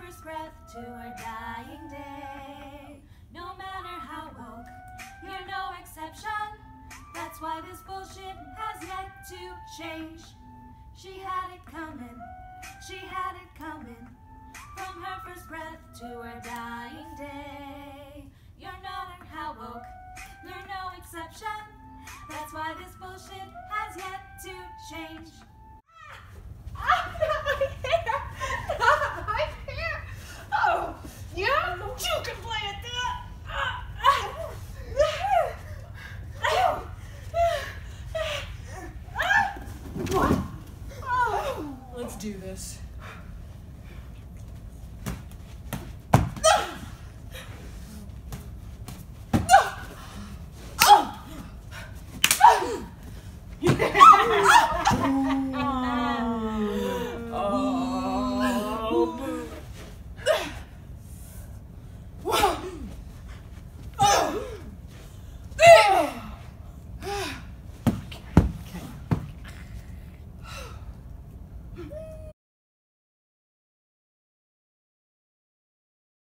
first breath to her dying day. No matter how woke, you're no exception. That's why this bullshit has yet to change. She had it coming, she had it coming, from her first breath to her dying day.